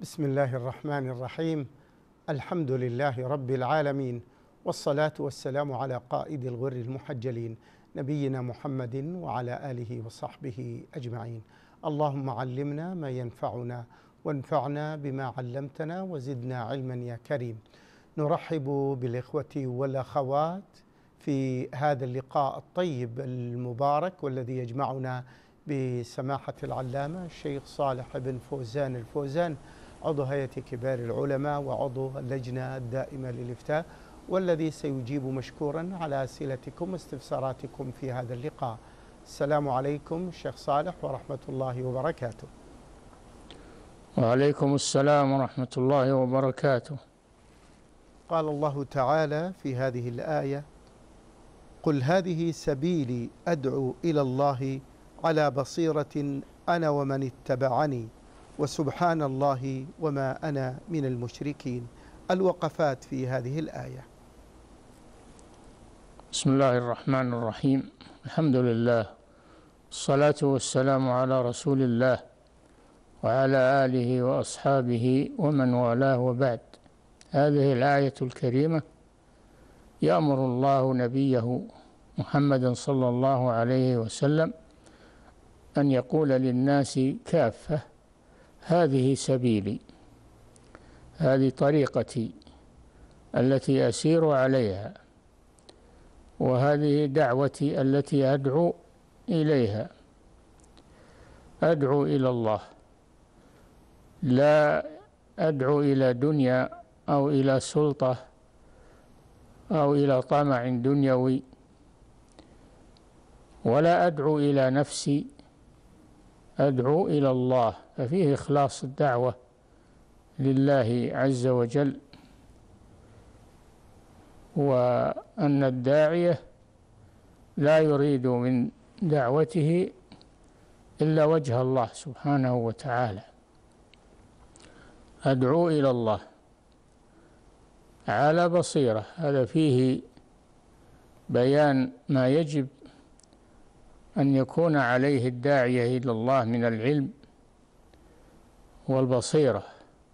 بسم الله الرحمن الرحيم. الحمد لله رب العالمين، والصلاة والسلام على قائد الغر المحجلين نبينا محمد وعلى آله وصحبه أجمعين. اللهم علمنا ما ينفعنا وانفعنا بما علمتنا وزدنا علما يا كريم. نرحب بالإخوة والأخوات في هذا اللقاء الطيب المبارك والذي يجمعنا بسماحة العلامة الشيخ صالح بن فوزان الفوزان، عضو هيئة كبار العلماء وعضو اللجنة الدائمة للإفتاء، والذي سيجيب مشكورا على أسئلتكم واستفساراتكم في هذا اللقاء. السلام عليكم الشيخ صالح ورحمة الله وبركاته. وعليكم السلام ورحمة الله وبركاته. قال الله تعالى في هذه الآية: قل هذه سبيلي أدعو إلى الله على بصيرة أنا ومن اتبعني وسبحان الله وما أنا من المشركين. الوقفات في هذه الآية. بسم الله الرحمن الرحيم. الحمد لله، الصلاة والسلام على رسول الله وعلى آله وأصحابه ومن والاه، وبعد. هذه الآية الكريمة يأمر الله نبيه محمدا صلى الله عليه وسلم أن يقول للناس كافة: هذه سبيلي، هذه طريقتي التي أسير عليها، وهذه دعوتي التي أدعو إليها. أدعو إلى الله، لا أدعو إلى دنيا أو إلى سلطة أو إلى طمع دنيوي، ولا أدعو إلى نفسي، أدعو إلى الله. ففيه إخلاص الدعوة لله عز وجل، وأن الداعية لا يريد من دعوته إلا وجه الله سبحانه وتعالى. أدعو إلى الله على بصيرة، هذا فيه بيان ما يجب أن يكون عليه الداعية إلى الله من العلم والبصيرة.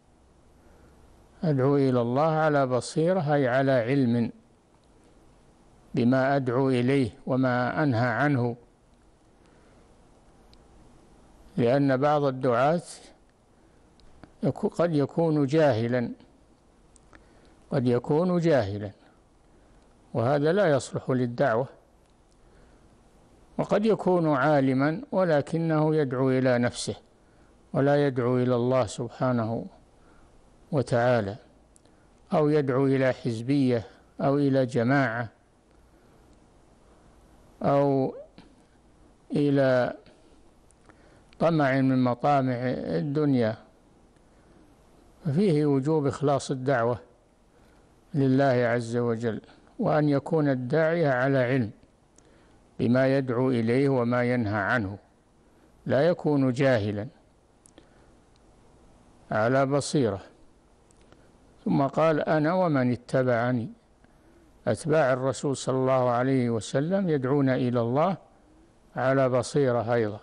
أدعو إلى الله على بصيرة، أي على علم بما أدعو إليه وما أنهى عنه، لأن بعض الدعاة قد يكون جاهلا، وهذا لا يصلح للدعوة. وقد يكون عالما ولكنه يدعو إلى نفسه ولا يدعو إلى الله سبحانه وتعالى، أو يدعو إلى حزبية أو إلى جماعة أو إلى طمع من مطامع الدنيا. ففيه وجوب إخلاص الدعوة لله عز وجل، وأن يكون الداعية على علم بما يدعو إليه وما ينهى عنه، لا يكون جاهلا، على بصيرة. ثم قال: أنا ومن اتبعني. أتباع الرسول صلى الله عليه وسلم يدعون إلى الله على بصيرة أيضا،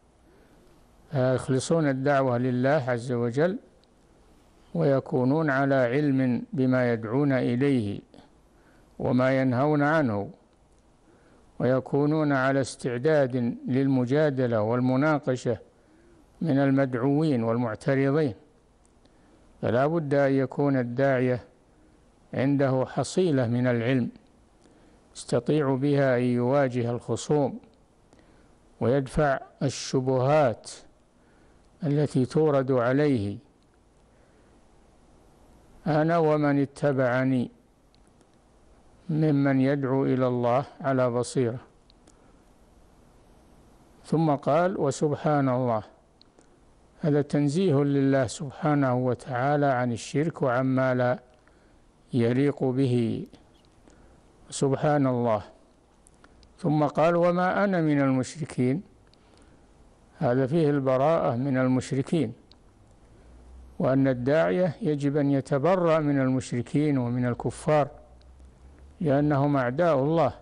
يخلصون الدعوة لله عز وجل، ويكونون على علم بما يدعون إليه وما ينهون عنه، ويكونون على استعداد للمجادلة والمناقشة من المدعوين والمعترضين. فلا بد أن يكون الداعية عنده حصيلة من العلم يستطيع بها أن يواجه الخصوم ويدفع الشبهات التي تورد عليه. أنا ومن اتبعني، ممن يدعو إلى الله على بصيرة. ثم قال: وسبحان الله. هذا تنزيه لله سبحانه وتعالى عن الشرك وعما لا يليق به، سبحان الله. ثم قال: وما أنا من المشركين. هذا فيه البراءة من المشركين، وأن الداعية يجب أن يتبرأ من المشركين ومن الكفار، لأنهم أعداء الله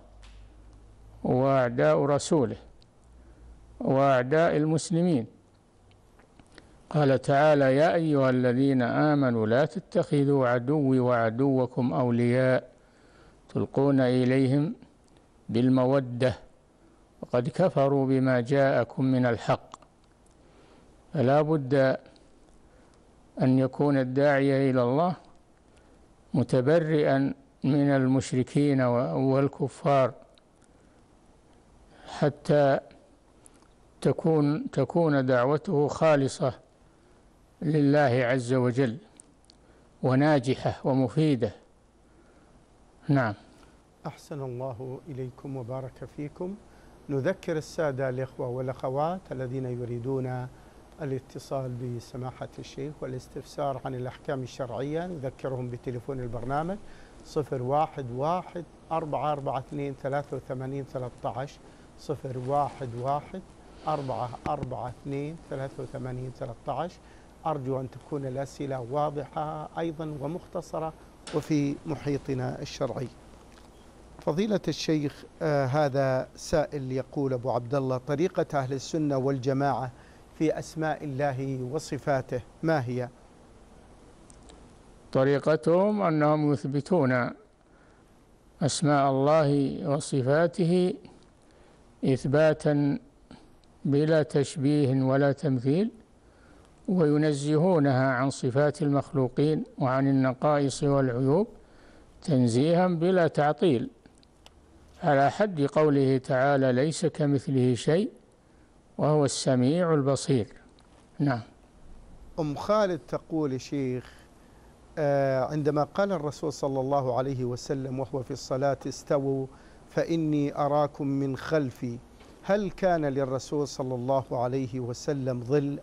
وأعداء رسوله وأعداء المسلمين. قال تعالى: يا أيها الذين آمنوا لا تتخذوا عدوي وعدوكم أولياء تلقون إليهم بالمودة وقد كفروا بما جاءكم من الحق. فلا بد أن يكون الداعية إلى الله متبرئا من المشركين والكفار حتى تكون دعوته خالصة لله عز وجل وناجحة ومفيدة. نعم. أحسن الله إليكم وبارك فيكم. نذكر السادة الإخوة والأخوات الذين يريدون الاتصال بسماحة الشيخ والاستفسار عن الأحكام الشرعية، نذكرهم بتليفون البرنامج 011-442-8313 011-442-8313. أرجو أن تكون الأسئلة واضحة أيضا ومختصرة وفي محيطنا الشرعي. فضيلة الشيخ، هذا سائل يقول: أبو عبد الله، طريقة أهل السنة والجماعة في أسماء الله وصفاته ما هي؟ طريقتهم أنهم يثبتون أسماء الله وصفاته إثباتا بلا تشبيه ولا تمثيل، وينزهونها عن صفات المخلوقين وعن النقائص والعيوب تنزيها بلا تعطيل، على حد قوله تعالى: ليس كمثله شيء وهو السميع البصير. نعم. أم خالد تقول: شيخ، عندما قال الرسول صلى الله عليه وسلم وهو في الصلاة: استووا فإني أراكم من خلفي، هل كان للرسول صلى الله عليه وسلم ظل؟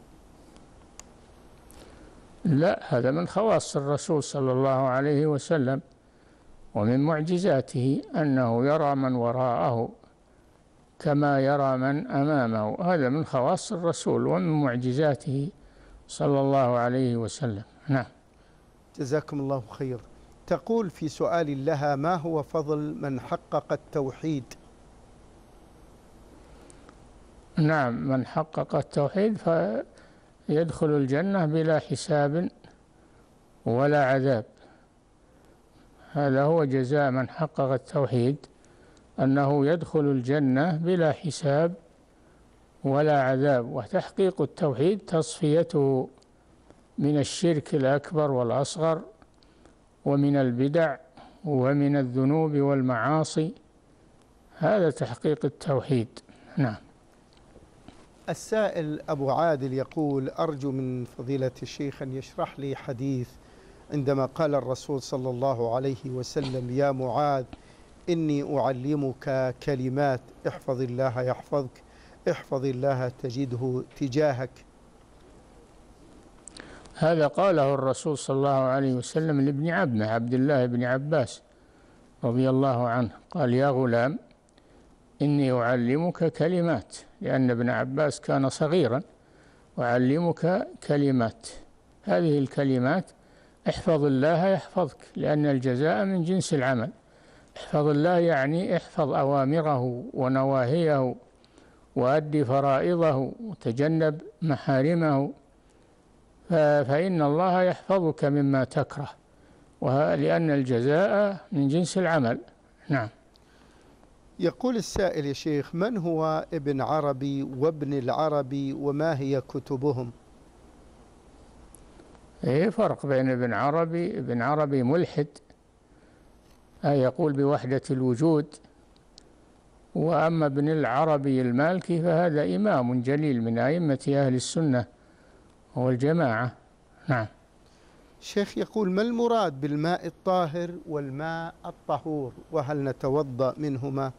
لا، هذا من خواص الرسول صلى الله عليه وسلم، ومن معجزاته أنه يرى من وراءه كما يرى من أمامه. هذا من خواص الرسول ومن معجزاته صلى الله عليه وسلم. نعم. جزاكم الله خير. تقول في سؤال لها: ما هو فضل من حقق التوحيد؟ نعم، من حقق التوحيد فيدخل الجنة بلا حساب ولا عذاب. هذا هو جزاء من حقق التوحيد، أنه يدخل الجنة بلا حساب ولا عذاب. وتحقيق التوحيد تصفيته من الشرك الأكبر والأصغر ومن البدع ومن الذنوب والمعاصي، هذا تحقيق التوحيد. نعم. السائل أبو عادل يقول: أرجو من فضيلة الشيخ أن يشرح لي حديث عندما قال الرسول صلى الله عليه وسلم: يا معاذ إني أعلمك كلمات، احفظ الله يحفظك، احفظ الله تجده تجاهك. هذا قاله الرسول صلى الله عليه وسلم لابن عمه عبد الله بن عباس رضي الله عنه، قال: يا غلام إني أعلمك كلمات، لأن ابن عباس كان صغيرا. أعلمك كلمات، هذه الكلمات احفظ الله يحفظك، لأن الجزاء من جنس العمل. احفظ الله يعني احفظ أوامره ونواهيه، وأد فرائضه، وتجنب محارمه، فإن الله يحفظك مما تكره، لأن الجزاء من جنس العمل. نعم. يقول السائل: يا شيخ، من هو ابن عربي وابن العربي وما هي كتبهم؟ فرق بين ابن عربي ملحد، يقول بوحدة الوجود، وأما ابن العربي المالكي فهذا إمام جليل من أئمة أهل السنة والجماعة. نعم. شيخ يقول: ما المراد بالماء الطاهر والماء الطهور، وهل نتوضأ منهما؟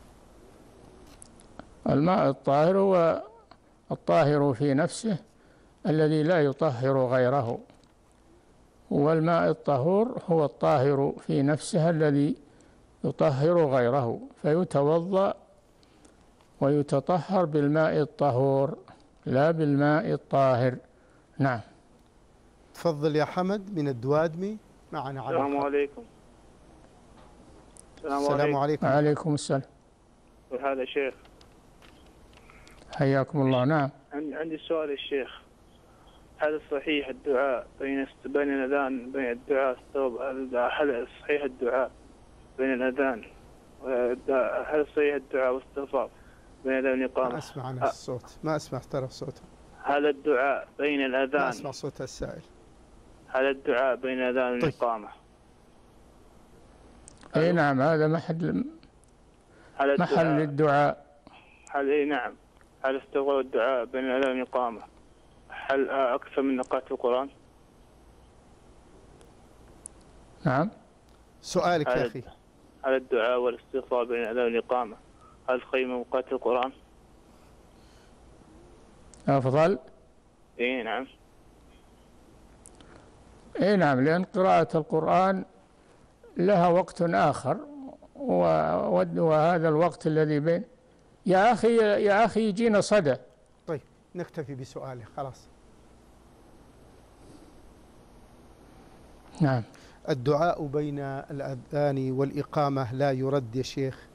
الماء الطاهر هو الطاهر في نفسه الذي لا يطهر غيره، والماء الطهور هو الطاهر في نفسه الذي يطهر غيره، فيتوضأ ويتطهر بالماء الطهور لا بالماء الطاهر. نعم. تفضل يا حمد من الدوادمي معنا. السلام عليكم. السلام عليكم. وعليكم السلام. وهذا شيخ، حياكم الله. نعم. عندي سؤال الشيخ. هل صحيح الدعاء بين الأذان بين الدعاء هل صحيح الدعاء بين الأذان هل صحيح الدعاء والاستغفار بين الأذان والإقامة؟ ما أسمع أنا الصوت، ما أسمع ترى صوته. هل الدعاء بين الأذان، ما أسمع صوت السائل. هل الدعاء بين الأذان والإقامة؟ أي نعم، هذا محل الدعاء. نعم. هل استغفار الدعاء بين الأذان والإقامة هل أكثر من قراءة القرآن؟ نعم. سؤالك يا أخي. هل الدعاء والاستغفار بين الأذان والإقامة هل خير من قراءة القرآن؟ أفضل؟ إيه نعم. إيه نعم، لأن قراءة القرآن لها وقت آخر، وهذا الوقت الذي بين. يا أخي يجينا صدى. طيب نكتفي بسؤاله خلاص. نعم. الدعاء بين الأذان والإقامة لا يرد يا شيخ؟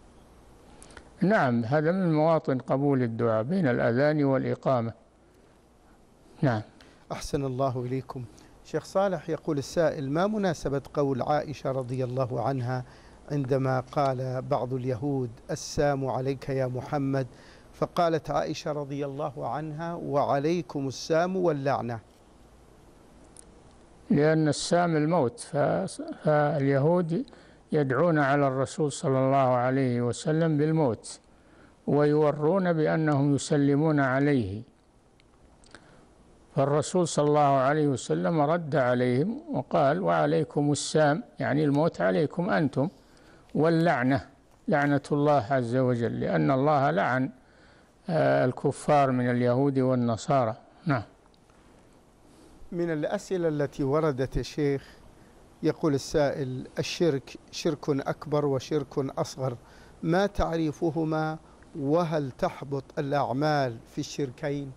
نعم، هذا من مواطن قبول الدعاء بين الأذان والإقامة. نعم. أحسن الله إليكم. شيخ صالح، يقول السائل: ما مناسبة قول عائشة رضي الله عنها عندما قال بعض اليهود السام عليك يا محمد، فقالت عائشة رضي الله عنها: وعليكم السام واللعنة؟ لأن السام الموت، فاليهود يدعون على الرسول صلى الله عليه وسلم بالموت، ويورون بأنهم يسلمون عليه، فالرسول صلى الله عليه وسلم رد عليهم وقال: وعليكم السام، يعني الموت عليكم أنتم، واللعنة لعنة الله عز وجل، لأن الله لعن الكفار من اليهود والنصارى. نعم. من الأسئلة التي وردت يا شيخ، يقول السائل: الشرك شرك أكبر وشرك أصغر، ما تعريفهما، وهل تحبط الأعمال في الشركين؟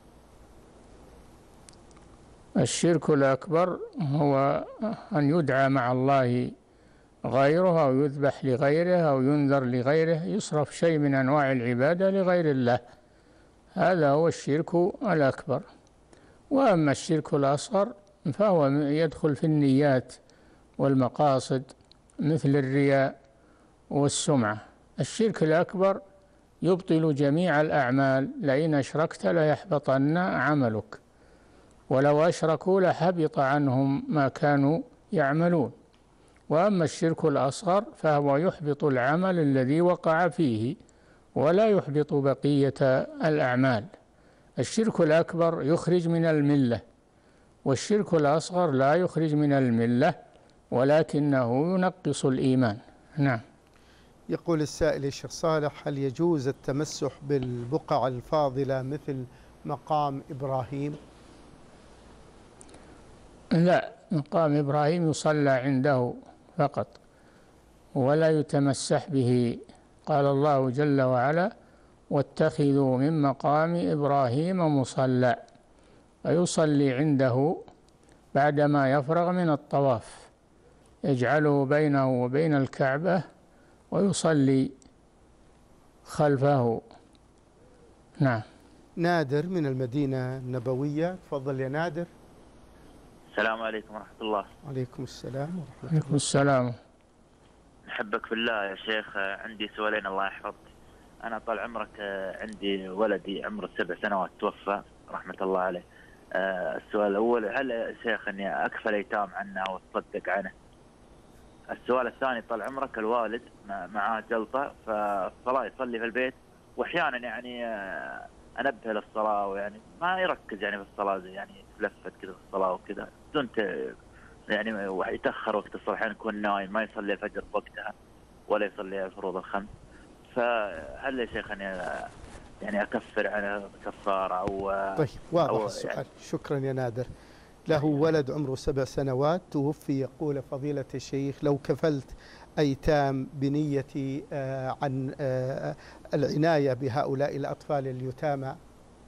الشرك الأكبر هو أن يدعى مع الله غيره، أو يذبح لغيره، أو ينذر لغيره، يصرف شيء من أنواع العبادة لغير الله، هذا هو الشرك الأكبر. وأما الشرك الأصغر فهو يدخل في النيات والمقاصد، مثل الرياء والسمعة. الشرك الأكبر يبطل جميع الأعمال، لئن أشركت ليحبطن عملك، ولو أشركوا لحبط عنهم ما كانوا يعملون. وأما الشرك الأصغر فهو يحبط العمل الذي وقع فيه، ولا يحبط بقية الأعمال. الشرك الأكبر يخرج من الملة، والشرك الأصغر لا يخرج من الملة، ولكنه ينقص الإيمان. نعم. يقول السائل: الشيخ صالح، هل يجوز التمسح بالبقع الفاضلة مثل مقام إبراهيم؟ لا، مقام إبراهيم يصلى عنده فقط، ولا يتمسح به. قال الله جل وعلا: واتخذوا من مقام إبراهيم مصلى، فيصلي عنده بعدما يفرغ من الطواف، يجعله بينه وبين الكعبة ويصلي خلفه. نعم. نادر من المدينة النبوية، تفضل يا نادر. السلام عليكم ورحمة الله. وعليكم السلام ورحمة الله. عليكم السلام. نحبك بالله يا شيخ، عندي سؤالين الله يحفظك. أنا طال عمرك عندي ولدي عمره 7 سنوات توفى رحمة الله عليه. السؤال الأول: هل يا شيخ أني أكفل أيتام عنه أو أتصدق عنه؟ السؤال الثاني: طال عمرك الوالد معاه جلطة فالصلاة يصلي في البيت، وأحيانا يعني أنبه للصلاة، ويعني ما يركز يعني في الصلاة، يعني يتلفت كذا في الصلاة وكذا، بدون يعني يتأخر وقت الصلاة، أحيانا يكون نايم ما يصلي الفجر بوقتها ولا يصلي الفروض الخمس. فهل يا شيخ يعني أكفر عنه كفارة أو؟ طيب واضح أو السؤال يعني. شكرا يا نادر. له ولد عمره 7 سنوات توفي، يقول فضيلة الشيخ: لو كفلت أيتام بنية عن العناية بهؤلاء الأطفال اليتامى.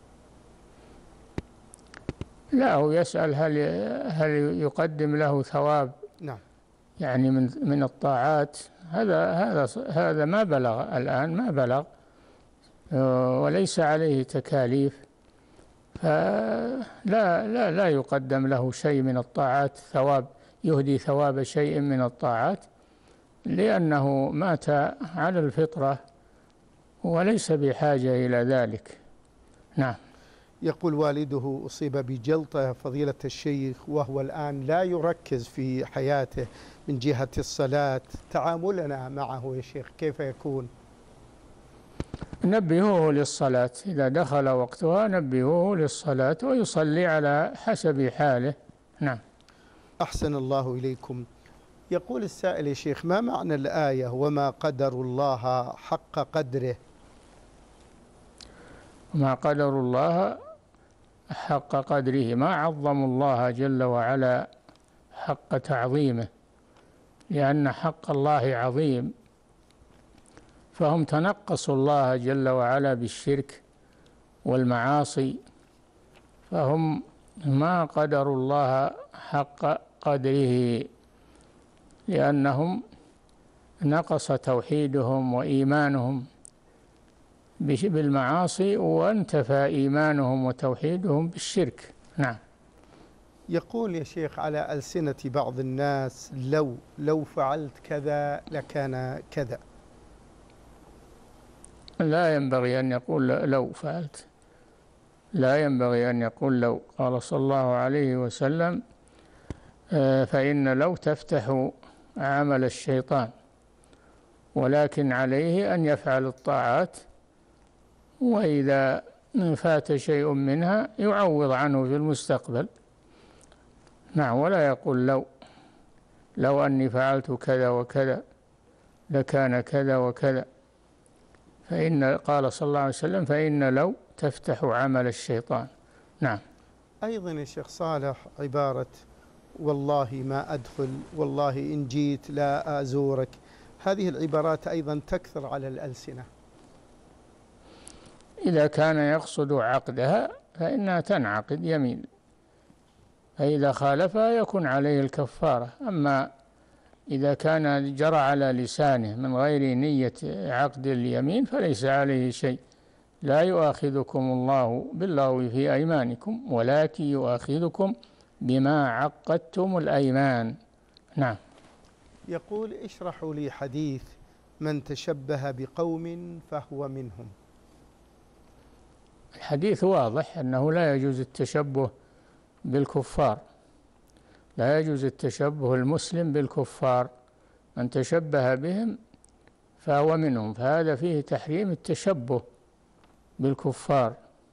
لا، هو يسأل هل يقدم له ثواب؟ نعم. يعني من الطاعات. هذا ما بلغ الآن، ما بلغ وليس عليه تكاليف، فلا يقدم له شيء من الطاعات، يهدي ثواب شيء من الطاعات، لأنه مات على الفطرة وليس بحاجة إلى ذلك. نعم. يقول والده أصيب بجلطة فضيلة الشيخ، وهو الآن لا يركز في حياته من جهة الصلاة، تعاملنا معه يا شيخ كيف يكون؟ نبهوه للصلاة، إذا دخل وقتها نبهوه للصلاة ويصلي على حسب حاله. نعم. أحسن الله إليكم. يقول السائل يا شيخ: ما معنى الآية وما قدر الله حق قدره؟ ما قدر الله حق قدره، ما عظموا الله جل وعلا حق تعظيمه، لأن حق الله عظيم، فهم تنقصوا الله جل وعلا بالشرك والمعاصي، فهم ما قدروا الله حق قدره، لأنهم نقص توحيدهم وإيمانهم بالمعاصي، وانتفى إيمانهم وتوحيدهم بالشرك. نعم. يقول يا شيخ على ألسنة بعض الناس: لو فعلت كذا لكان كذا. لا ينبغي أن يقول لو فعلت، لا ينبغي أن يقول لو. قال صلى الله عليه وسلم: فإن لو تفتح عمل الشيطان، ولكن عليه أن يفعل الطاعات، وإذا فات شيء منها يعوض عنه في المستقبل. نعم. ولا يقول لو أني فعلت كذا وكذا لكان كذا وكذا، قال صلى الله عليه وسلم: فإن لو تفتح عمل الشيطان. نعم. أيضا يا شيخ صالح عبارة والله ما أدخل، والله إن جيت لا أزورك، هذه العبارات أيضا تكثر على الألسنة. إذا كان يقصد عقدها فإنها تنعقد يمين، فإذا خالفها يكون عليه الكفارة. أما إذا كان جرى على لسانه من غير نية عقد اليمين فليس عليه شيء. لا يؤاخذكم الله باللغو في أيمانكم ولكن يؤاخذكم بما عقدتم الأيمان. نعم. يقول: اشرحوا لي حديث من تشبه بقوم فهو منهم. الحديث واضح أنه لا يجوز التشبه بالكفار، لا يجوز التشبه المسلم بالكفار، من تشبه بهم فهو منهم، فهذا فيه تحريم التشبه بالكفار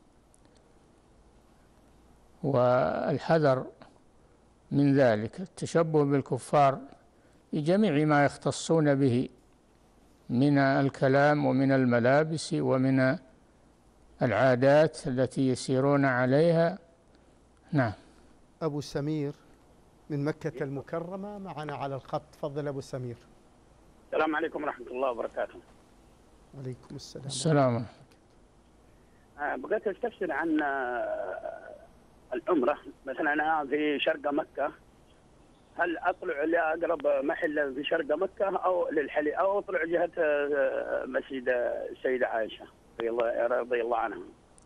والحذر من ذلك. التشبه بالكفار بجميع ما يختصون به من الكلام ومن الملابس ومن العادات التي يسيرون عليها. نعم. أبو سمير من مكة المكرمة معنا على الخط. تفضل أبو سمير. السلام عليكم ورحمة الله وبركاته. وعليكم السلام. السلام. بغيت استفسر عن العمرة. مثلا أنا في شرق مكة، هل أطلع لأقرب محل في شرق مكة أو للحلي، أو أطلع جهة مسجد السيدة عائشة رضي الله عنها؟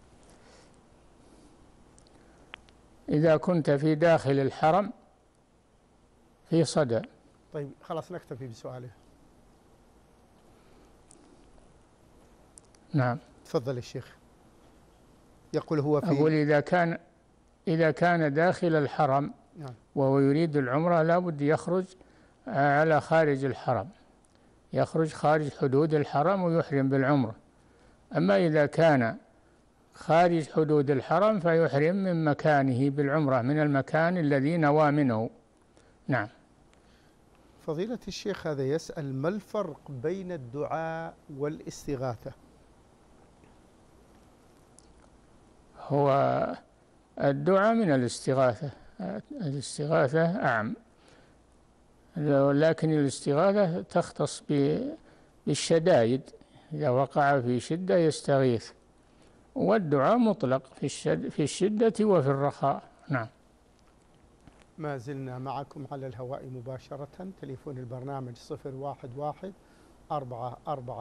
إذا كنت في داخل الحرم في صدى. طيب خلاص نكتفي بسؤاله. نعم. تفضل الشيخ. يقول هو في أقول إذا كان داخل الحرم نعم. وهو يريد العمرة لابد يخرج على خارج الحرم، يخرج خارج حدود الحرم ويحرم بالعمرة. أما إذا كان خارج حدود الحرم فيحرم من مكانه بالعمرة، من المكان الذي نوى منه. نعم. فضيلة الشيخ هذا يسأل: ما الفرق بين الدعاء والاستغاثة؟ هو الدعاء من الاستغاثة، الاستغاثة أعم، لكن الاستغاثة تختص بالشدائد، إذا وقع في شدة يستغيث، والدعاء مطلق في الشدة وفي الرخاء. نعم. ما زلنا معكم على الهواء مباشرة. تليفون البرنامج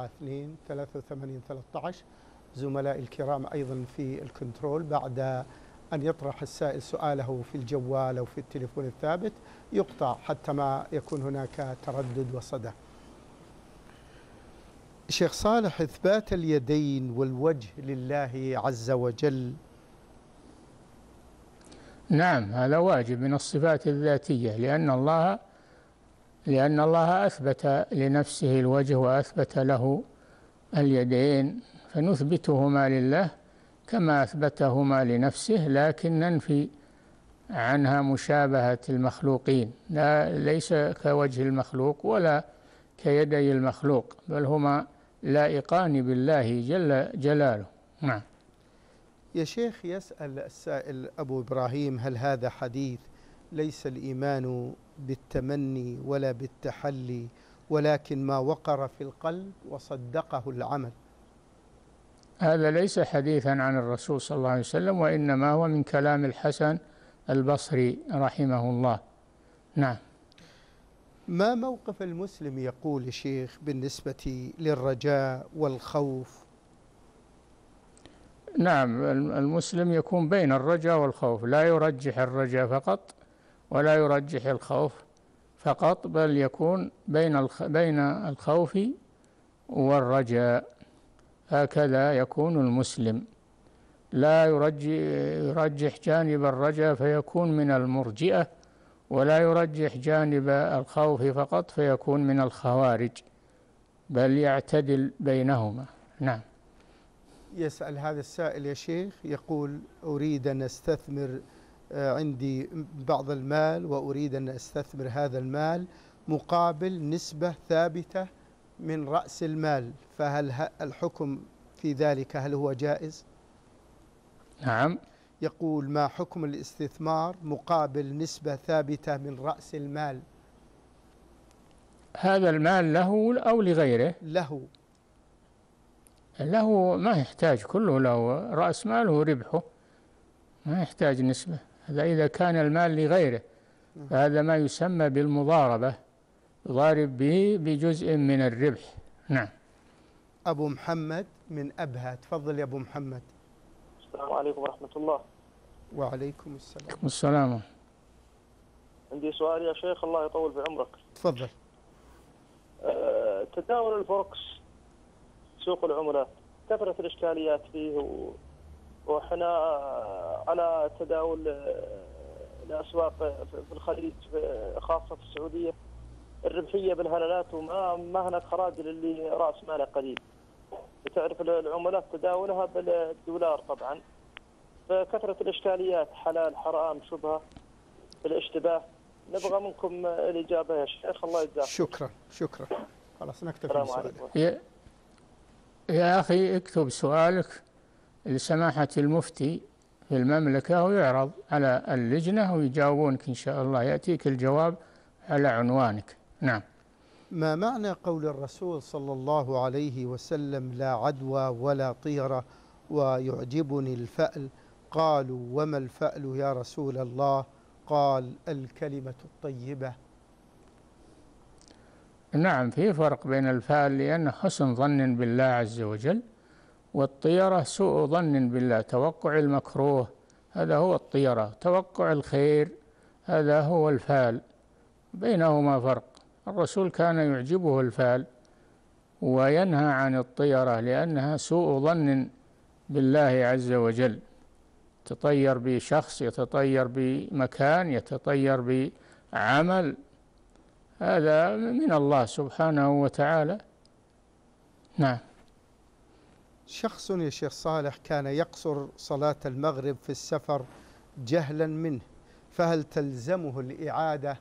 011-442-83-13. زملائي الكرام أيضا في الكنترول بعد أن يطرح السائل سؤاله في الجوال أو في التليفون الثابت يقطع حتى ما يكون هناك تردد وصدى. شيخ صالح، إثبات اليدين والوجه لله عز وجل. نعم، هذا واجب من الصفات الذاتية، لأن الله أثبت لنفسه الوجه وأثبت له اليدين، فنثبتهما لله كما أثبتهما لنفسه، لكن ننفي عنها مشابهة المخلوقين، ليس كوجه المخلوق ولا كيدي المخلوق، بل هما لائقان بالله جل جلاله. نعم. يا شيخ، يسأل السائل أبو إبراهيم: هل هذا حديث ليس الإيمان بالتمني ولا بالتحلي ولكن ما وقر في القلب وصدقه العمل؟ هذا ليس حديثا عن الرسول صلى الله عليه وسلم، وإنما هو من كلام الحسن البصري رحمه الله. نعم. ما موقف المسلم يقول يا شيخ بالنسبة للرجاء والخوف؟ نعم، المسلم يكون بين الرجاء والخوف، لا يرجح الرجاء فقط ولا يرجح الخوف فقط، بل يكون بين الخوف والرجاء، هكذا يكون المسلم، لا يرجح جانب الرجاء فيكون من المرجئة، ولا يرجح جانب الخوف فقط فيكون من الخوارج، بل يعتدل بينهما. نعم. يسأل هذا السائل يا شيخ، يقول: أريد أن أستثمر عندي بعض المال وأريد أن أستثمر هذا المال مقابل نسبة ثابتة من رأس المال، فهل الحكم في ذلك هل هو جائز؟ نعم. يقول: ما حكم الاستثمار مقابل نسبة ثابتة من رأس المال؟ هذا المال له أو لغيره؟ له، ما يحتاج، كله له، رأس ماله ربحه، ما يحتاج نسبة. هذا إذا كان المال لغيره فهذا ما يسمى بالمضاربة، ضارب به بجزء من الربح. نعم. أبو محمد من أبها، تفضل يا أبو محمد. السلام عليكم ورحمة الله. وعليكم السلام. السلام. عندي سؤال يا شيخ، الله يطول في عمرك. تفضل. تداول الفوركس سوق العملات كثرة الإشكاليات فيه، وحنا على تداول الأسواق في الخليج خاصة في السعودية الربحية بالهلالات، وما هناك خراج للي رأس ماله قليل. تعرف العملات تداولها بالدولار طبعا، فكثرة الإشكاليات حلال حرام شبهة الاشتباه. نبغى منكم الإجابة يا شيخ، الله يجزاك. شكرا. خلاص نكتفي بالسؤال. يا أخي، اكتب سؤالك لسماحة المفتي في المملكة ويعرض على اللجنة ويجاوبونك إن شاء الله، يأتيك الجواب على عنوانك. نعم. ما معنى قول الرسول صلى الله عليه وسلم: لا عدوى ولا طيرة ويعجبني الفأل؟ قالوا: وما الفأل يا رسول الله؟ قال: الكلمة الطيبة. نعم، في فرق بين الفأل لأنه حسن ظن بالله عز وجل، والطيرة سوء ظن بالله، توقع المكروه، هذا هو الطيرة، توقع الخير هذا هو الفأل، بينهما فرق. الرسول كان يعجبه الفأل وينهى عن الطيرة لأنها سوء ظن بالله عز وجل، يتطير بشخص، يتطير بمكان، يتطير بعمل، هذا من الله سبحانه وتعالى. نعم. شخص يا شيخ صالح كان يقصر صلاة المغرب في السفر جهلا منه، فهل تلزمه الإعادة؟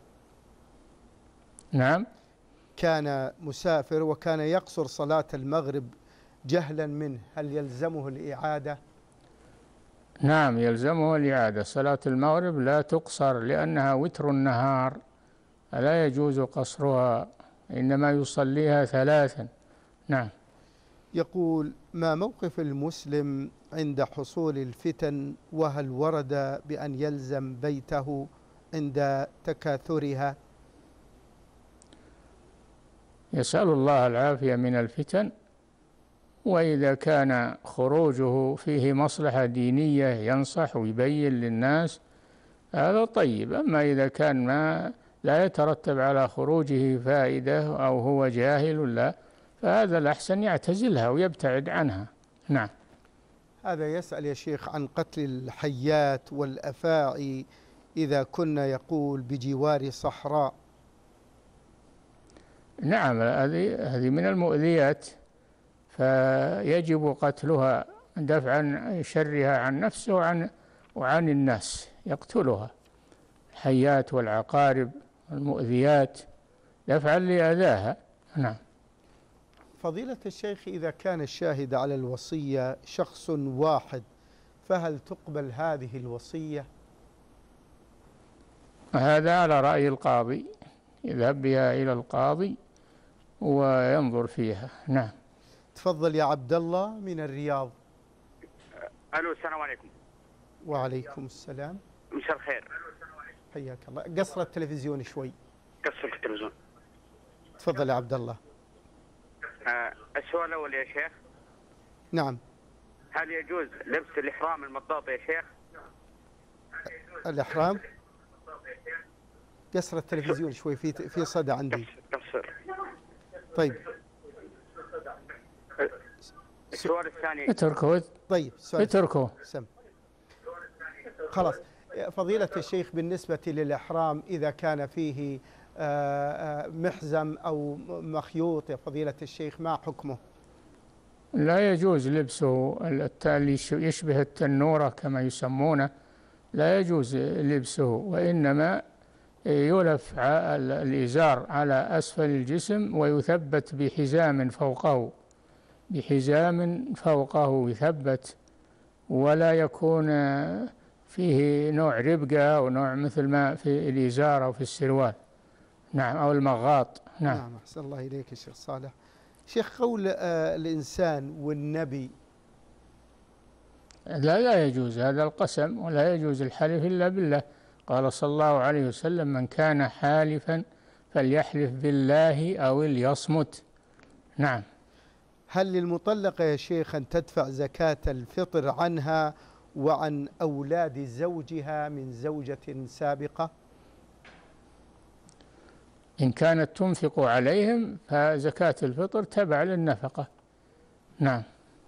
نعم. كان مسافر وكان يقصر صلاة المغرب جهلا منه، هل يلزمه الإعادة؟ نعم، يلزمه الإعادة. صلاة المغرب لا تقصر لأنها وتر النهار، لا يجوز قصرها، إنما يصليها 3. نعم. يقول: ما موقف المسلم عند حصول الفتن، وهل ورد بأن يلزم بيته عند تكاثرها؟ يسأل الله العافية من الفتن، وإذا كان خروجه فيه مصلحة دينية ينصح ويبين للناس هذا طيب. أما إذا كان ما لا يترتب على خروجه فائدة أو هو جاهل لا، فهذا الأحسن يعتزلها ويبتعد عنها. نعم. هذا يسأل يا شيخ عن قتل الحيات والأفاعي إذا كنا يقول بجوار صحراء. نعم، هذه من المؤذيات، فيجب قتلها دفعا شرها عن نفسه وعن الناس، يقتلها الحيات والعقارب المؤذيات دفعا لأذاها. نعم. فضيلة الشيخ، إذا كان الشاهد على الوصية شخص واحد فهل تقبل هذه الوصية؟ هذا على رأي القاضي، يذهب بها إلى القاضي وينظر فيها. نعم. تفضل يا عبد الله من الرياض. الو، السلام عليكم. وعليكم السلام. مساء الخير. حياك الله. قصر التلفزيون شوي. قصر التلفزيون. تفضل يا عبد الله. السؤال الأول يا شيخ. نعم. هل يجوز لبس الإحرام المطاط يا شيخ؟ الإحرام؟ قصر التلفزيون شوي، في صدى عندي. قصر. طيب. السؤال الثاني. اتركه. طيب. اتركه. سم. خلاص. فضيلة الشيخ، بالنسبة للإحرام إذا كان فيه محزم أو مخيوط يا فضيلة الشيخ ما حكمه؟ لا يجوز لبسه اللي يشبه التنورة كما يسمونه، لا يجوز لبسه، وإنما يلف الإزار على أسفل الجسم ويثبت بحزام فوقه يثبت، ولا يكون فيه نوع ربقة أو نوع مثل ما في الإزار أو في السروال. نعم، أو المغاط. نعم. أحسن الله إليك يا شيخ صالح. شيخ، قول الإنسان والنبي لا يجوز هذا القسم، ولا يجوز الحلف إلا بالله. قال صلى الله عليه وسلم: من كان حالفا فليحلف بالله أو ليصمت. نعم. هل للمطلقة يا شيخ أن تدفع زكاة الفطر عنها وعن أولاد زوجها من زوجة سابقة؟ إن كانت تنفق عليهم فزكاة الفطر تبع للنفقة. نعم.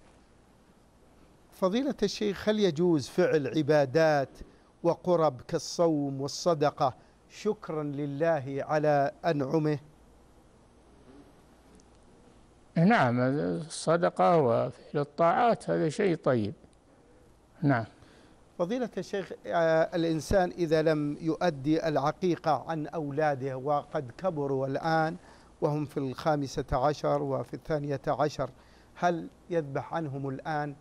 فضيلة الشيخ، هل يجوز فعل عبادات وقرب كالصوم والصدقة شكرا لله على أنعمه؟ نعم، الصدقة وفعل الطاعات هذا شيء طيب. نعم. فضيلة الشيخ، الإنسان إذا لم يؤدي العقيقة عن أولاده وقد كبروا الآن وهم في 15 وفي 12، هل يذبح عنهم الآن؟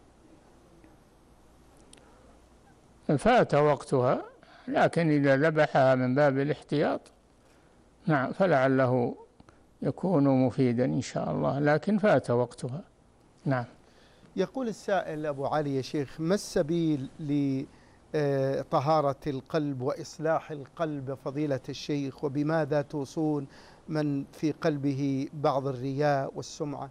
فات وقتها، لكن إذا ذبحها من باب الاحتياط نعم فلعله يكون مفيدا إن شاء الله، لكن فات وقتها. نعم. يقول السائل أبو علي يا شيخ: ما السبيل لطهارة القلب وإصلاح القلب فضيلة الشيخ، وبماذا توصون من في قلبه بعض الرياء والسمعة؟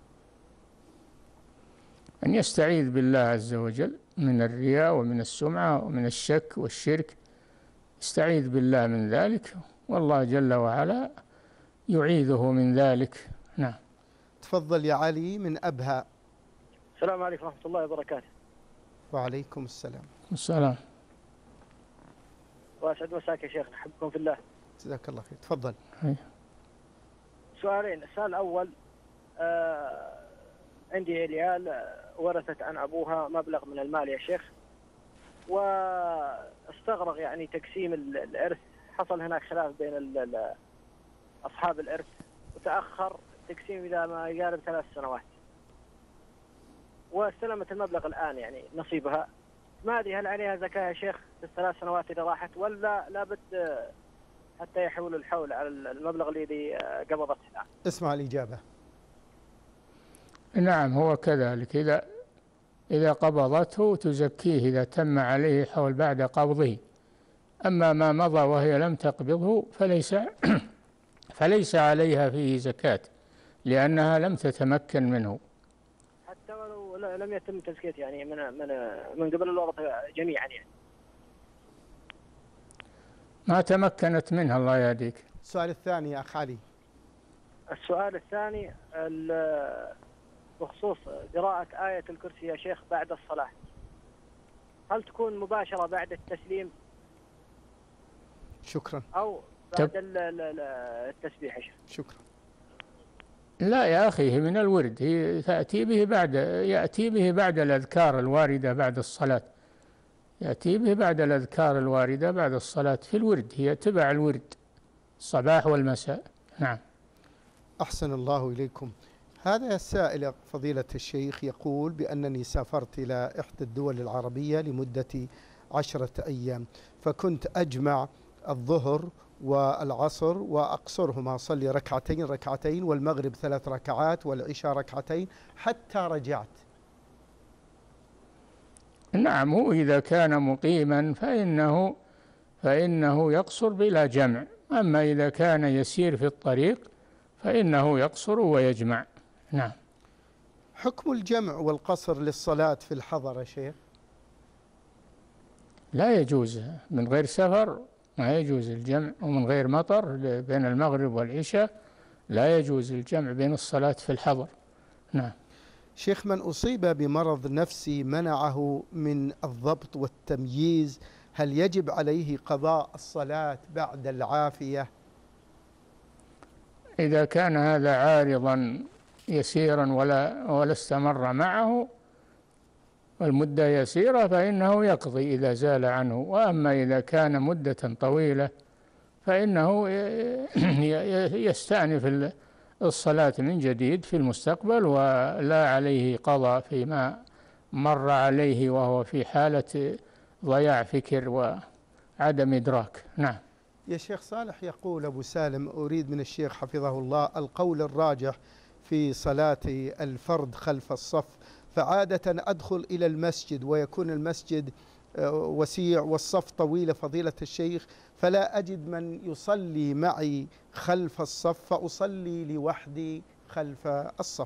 أن يستعيذ بالله عز وجل من الرياء ومن السمعة ومن الشك والشرك، استعيذ بالله من ذلك، والله جل وعلا يعيذه من ذلك. نعم. تفضل يا علي من أبها. السلام عليكم ورحمة الله وبركاته. وعليكم السلام. السلام. وأسعد مساك يا شيخ، نحبكم في الله. جزاك الله خير. تفضل. سؤالين. السؤال الأول، عندي عيال ورثت عن أبوها مبلغ من المال يا شيخ، واستغرق يعني تقسيم الإرث، حصل هناك خلاف بين أصحاب الإرث وتأخر تقسيم إذا ما يقارب 3 سنوات، واستلمت المبلغ الآن يعني نصيبها. ما أدري هل عليها زكاة يا شيخ في ال3 سنوات إذا راحت، ولا لابد حتى يحول الحول على المبلغ الذي قبضته الآن؟ اسمع الإجابة. نعم، هو كذلك، إذا قبضته تزكيه إذا تم عليه حول بعد قبضه. أما ما مضى وهي لم تقبضه فليس عليها فيه زكاة، لأنها لم تتمكن منه. لم يتم تزكيته يعني من قبل الوقت جميعا يعني. ما تمكنت منها الله يهديك. السؤال الثاني يا أخ علي. السؤال الثاني بخصوص قراءة آية الكرسي يا شيخ بعد الصلاة، هل تكون مباشرة بعد التسليم شكرا أو بعد التسبيح يا شيخ؟ شكرا. لا يا أخي، من الورد، هي يأتي به بعد الأذكار الواردة بعد الصلاة، يأتي به بعد الأذكار الواردة بعد الصلاة في الورد، هي تبع الورد الصباح والمساء. نعم. أحسن الله إليكم. هذا السائل فضيلة الشيخ يقول بأنني سافرت إلى إحدى الدول العربية لمدة 10 أيام، فكنت أجمع الظهر والعصر وأقصرهما، أصلي ركعتين والمغرب 3 ركعات والعشاء ركعتين حتى رجعت. نعم، هو إذا كان مقيما فإنه يقصر بلا جمع، أما إذا كان يسير في الطريق فإنه يقصر ويجمع. نعم. حكم الجمع والقصر للصلاة في الحضر يا شيخ؟ لا يجوز من غير سفر، ما يجوز الجمع، ومن غير مطر بين المغرب والعشاء لا يجوز الجمع بين الصلاة في الحضر. نعم. شيخ، من أصيب بمرض نفسي منعه من الضبط والتمييز، هل يجب عليه قضاء الصلاة بعد العافية؟ إذا كان هذا عارضا يسيرا ولا استمر معه والمدة يسيرة فإنه يقضي إذا زال عنه، وأما إذا كان مدة طويلة فإنه يستأنف الصلاة من جديد في المستقبل، ولا عليه قضاء فيما مر عليه وهو في حالة ضياع فكر وعدم إدراك. نعم. يا شيخ صالح، يقول أبو سالم: أريد من الشيخ حفظه الله القول الراجح في صلاة الفرد خلف الصف، فعادة أدخل إلى المسجد ويكون المسجد وسيع والصف طويل فضيلة الشيخ، فلا أجد من يصلي معي خلف الصف فأصلي لوحدي خلف الصف.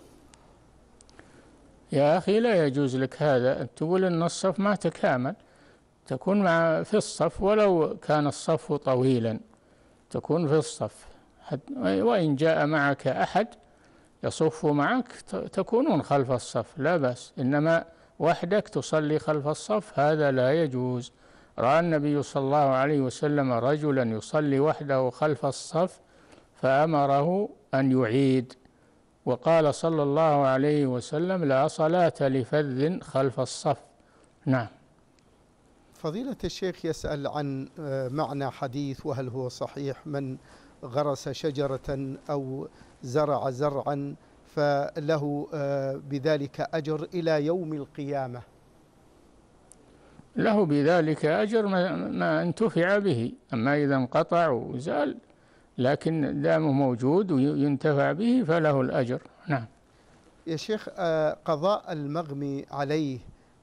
يا أخي لا يجوز لك هذا، تقول أن الصف ما تكامل، تكون في الصف ولو كان الصف طويلا، تكون في الصف، وإن جاء معك أحد يصف معك تكونون خلف الصف لا بأس، إنما وحدك تصلي خلف الصف هذا لا يجوز. رأى النبي صلى الله عليه وسلم رجلا يصلي وحده خلف الصف فأمره أن يعيد، وقال صلى الله عليه وسلم: لا صلاة لفذ خلف الصف. نعم. فضيلة الشيخ يسأل عن معنى حديث وهل هو صحيح: من غرس شجرة أو زرع زرعا فله بذلك أجر إلى يوم القيامة. له بذلك أجر ما انتفع به، أما إذا انقطع وزال لكن دامه موجود وينتفع به فله الأجر. نعم. يا شيخ، قضاء المغمي عليه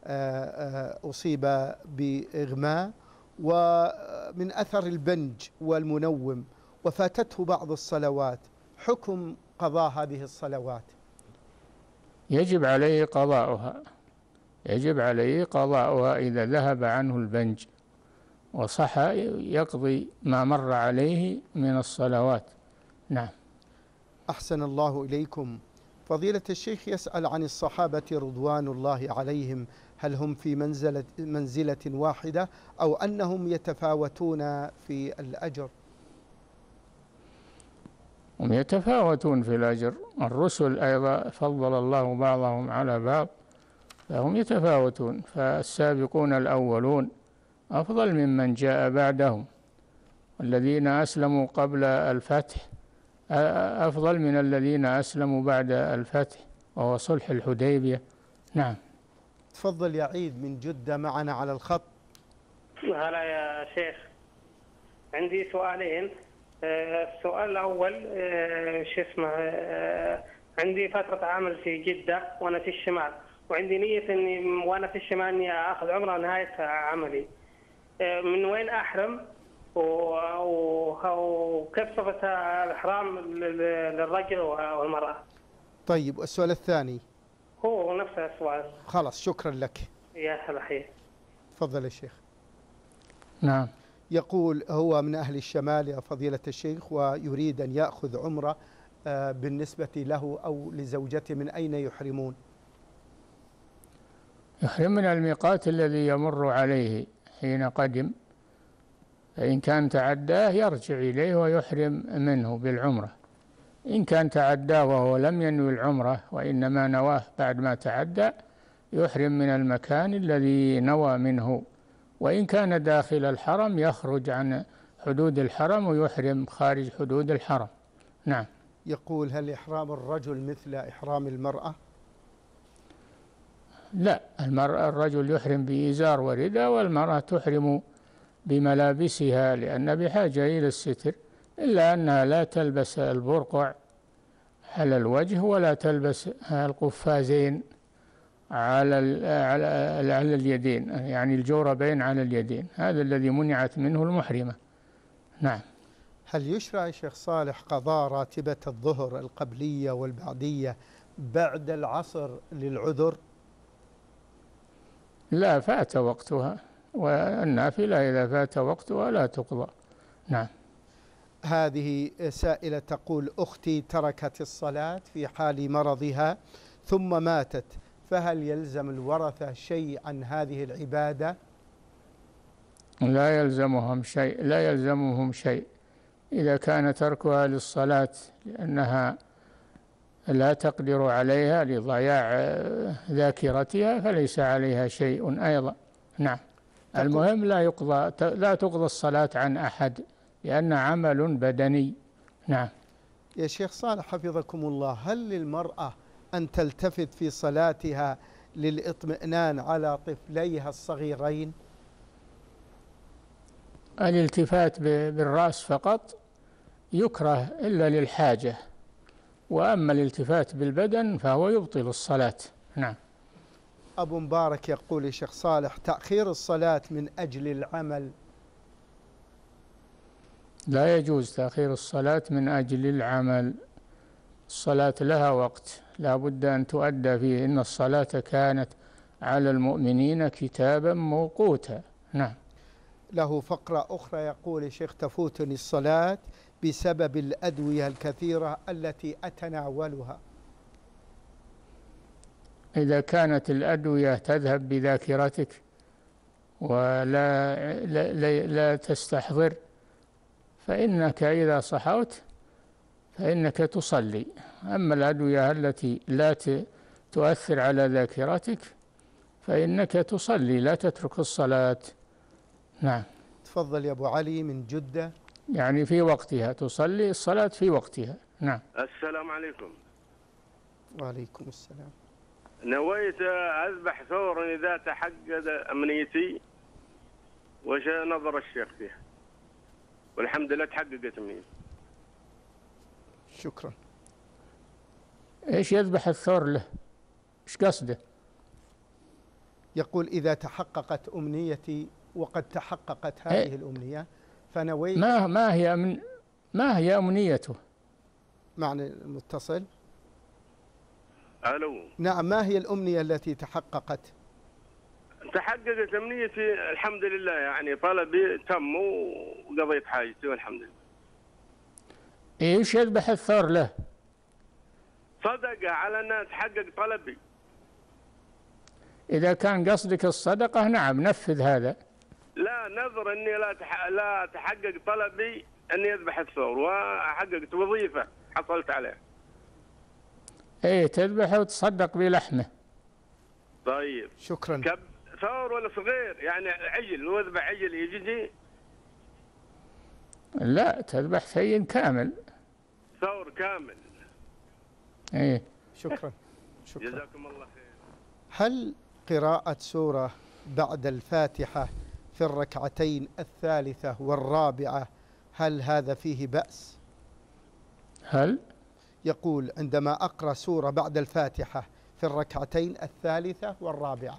أصيب بإغماء ومن أثر البنج والمنوم وفاتته بعض الصلوات، حكم قضاء هذه الصلوات؟ يجب عليه قضاؤها، يجب عليه قضاؤها إذا ذهب عنه البنج وصح يقضي ما مر عليه من الصلوات. نعم. أحسن الله إليكم. فضيلة الشيخ يسأل عن الصحابة رضوان الله عليهم، هل هم في منزلة واحدة أو أنهم يتفاوتون في الأجر؟ هم يتفاوتون في الأجر، الرسل أيضا فضل الله بعضهم على بعض فهم يتفاوتون، فالسابقون الأولون أفضل ممن جاء بعدهم، الذين أسلموا قبل الفتح أفضل من الذين أسلموا بعد الفتح وهو صلح الحديبية. نعم. تفضل يا عيد من جدة معنا على الخط. هلا يا شيخ، عندي سؤالين. السؤال الأول شو اسمه، عندي فترة عمل في جدة وأنا في الشمال، وعندي نية إني وأنا في الشمال إني أخذ عمرة نهاية عملي، من وين أحرم وكيف صفة الإحرام للرجل والمرأة؟ طيب، السؤال الثاني. هو نفس السؤال. خلاص شكرا لك. يا هلا خير. تفضل يا شيخ. نعم. يقول هو من أهل الشمال يا فضيلة الشيخ، ويريد أن يأخذ عمرة بالنسبة له أو لزوجته، من أين يحرمون؟ يحرم من الميقات الذي يمر عليه حين قدم، فإن كان تعداه يرجع إليه ويحرم منه بالعمرة. إن كان تعداه وهو لم ينوي العمرة وإنما نواه بعد ما تعدى، يحرم من المكان الذي نوى منه. وإن كان داخل الحرم يخرج عن حدود الحرم ويحرم خارج حدود الحرم. نعم. يقول هل إحرام الرجل مثل إحرام المرأة؟ لا، الرجل يحرم بإزار ورداء، والمرأة تحرم بملابسها لأن بحاجة إلى الستر، إلا أنها لا تلبس البرقع على الوجه ولا تلبس القفازين على اليدين، يعني الجوربين على اليدين، هذا الذي منعت منه المحرمة. نعم. هل يشرع يا شيخ صالح قضاء راتبة الظهر القبلية والبعدية بعد العصر للعذر؟ لا، فات وقتها، والنافلة إذا فات وقتها لا تقضى. نعم. هذه سائلة تقول أختي تركت الصلاة في حال مرضها ثم ماتت، فهل يلزم الورثة شيء عن هذه العبادة؟ لا يلزمهم شيء إذا كان تركها للصلاة لأنها لا تقدر عليها لضياع ذاكرتها، فليس عليها شيء أيضا. نعم. المهم لا تقضى الصلاة عن أحد لأن عمل بدني. نعم. يا شيخ صالح حفظكم الله، هل للمرأة أن تلتفت في صلاتها للإطمئنان على طفليها الصغيرين؟ الالتفات بالرأس فقط يكره إلا للحاجة، وأما الالتفات بالبدن فهو يبطل الصلاة. نعم. أبو مبارك يقول يا شيخ صالح تأخير الصلاة من أجل العمل؟ لا يجوز تأخير الصلاة من أجل العمل. الصلاة لها وقت لا بد أن تؤدى فيه، إن الصلاة كانت على المؤمنين كتابا موقوتا. نعم. له فقرة أخرى يقول يا شيخ تفوتني الصلاة بسبب الأدوية الكثيرة التي أتناولها. إذا كانت الأدوية تذهب بذاكرتك ولا لا تستحضر، فإنك إذا صحوت فإنك تصلي. أما الأدوية التي لا تؤثر على ذاكرتك فإنك تصلي، لا تترك الصلاة. نعم. تفضل يا أبو علي من جدة. يعني في وقتها تصلي الصلاة في وقتها. نعم. السلام عليكم. وعليكم السلام. نويت أذبح ثورا إذا تحقق أمنيتي، وش نظر الشيخ فيها؟ والحمد لله تحققت أمنيتي. شكرا. إيش يذبح الثور له؟ إيش قصده؟ يقول إذا تحققت أمنيتي، وقد تحققت هذه الأمنية فنويت. ما هي أمنيته؟ معنى المتصل. ألو. نعم، ما هي الأمنية التي تحققت؟ تحققت أمنيتي الحمد لله، يعني طلبي تم وقضيت حاجتي والحمد لله. إيش يذبح الثور له؟ صدقة على أن تحقق طلبي. إذا كان قصدك الصدقة نعم نفذ هذا. لا، نظر أني لا تحقق طلبي أني يذبح الثور، وحققت وظيفة حصلت عليها. إيه، تذبحه وتصدق بلحمه. طيب. شكرا. ثور ولا صغير؟ يعني عجل، وذبح عجل يجي؟ لا، تذبح ثين كامل. ثور كامل. إيه. شكرا. جزاكم الله خير. هل قراءة سورة بعد الفاتحة في الركعتين الثالثة والرابعة هل هذا فيه بأس؟ هل؟ يقول عندما أقرأ سورة بعد الفاتحة في الركعتين الثالثة والرابعة.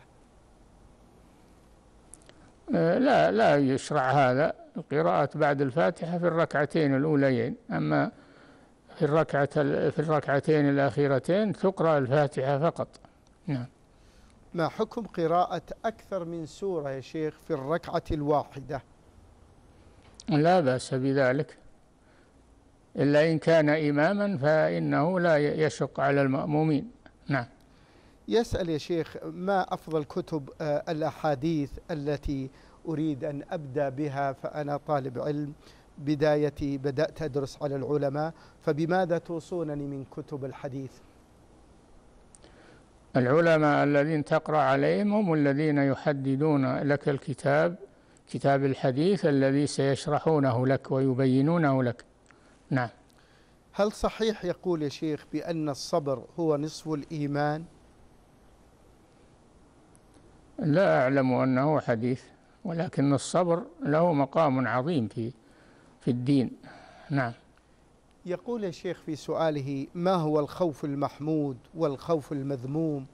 لا يشرع هذا، القراءة بعد الفاتحة في الركعتين الأوليين، أما في الركعتين الأخيرتين تقرأ الفاتحة فقط. نعم. ما حكم قراءة أكثر من سورة يا شيخ في الركعة الواحدة؟ لا بأس بذلك، إلا إن كان إماما فإنه لا يشق على المأمومين. نعم. يسأل يا شيخ: ما أفضل كتب الأحاديث التي أريد أن أبدأ بها؟ فأنا طالب علم، بدايتي بدأت أدرس على العلماء، فبماذا توصونني من كتب الحديث؟ العلماء الذين تقرأ عليهم هم الذين يحددون لك الكتاب، كتاب الحديث الذي سيشرحونه لك ويبينونه لك. نعم. هل صحيح يقول يا شيخ بأن الصبر هو نصف الإيمان؟ لا أعلم أنه حديث، ولكن الصبر له مقام عظيم في الدين. نعم. يقول يا شيخ في سؤاله: ما هو الخوف المحمود والخوف المذموم؟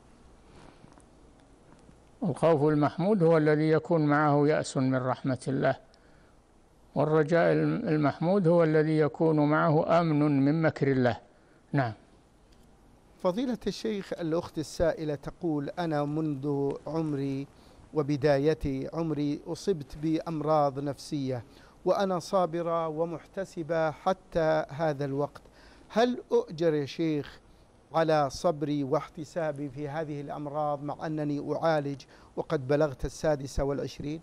الخوف المحمود هو الذي يكون معه يأس من رحمة الله، والرجاء المحمود هو الذي يكون معه أمن من مكر الله. نعم. فضيلة الشيخ، الأخت السائلة تقول: أنا منذ عمري وبداية عمري أصبت بأمراض نفسية، وأنا صابرة ومحتسبة حتى هذا الوقت، هل أؤجر يا شيخ على صبري واحتسابي في هذه الأمراض مع أنني أعالج وقد بلغت 26؟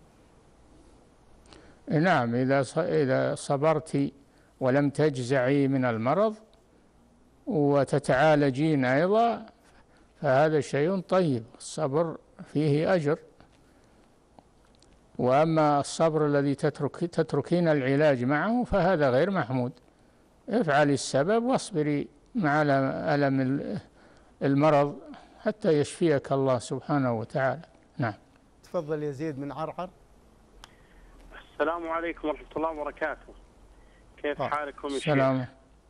نعم، إذا صبرت ولم تجزعي من المرض وتتعالجين أيضا فهذا شيء طيب، الصبر فيه أجر. وأما الصبر الذي تتركين العلاج معه فهذا غير محمود. افعلي السبب واصبري مع ألم المرض حتى يشفيك الله سبحانه وتعالى. نعم. تفضل يا زيد من عرعر. السلام عليكم ورحمة الله وبركاته. كيف حالكم يا شيخ؟ سلام.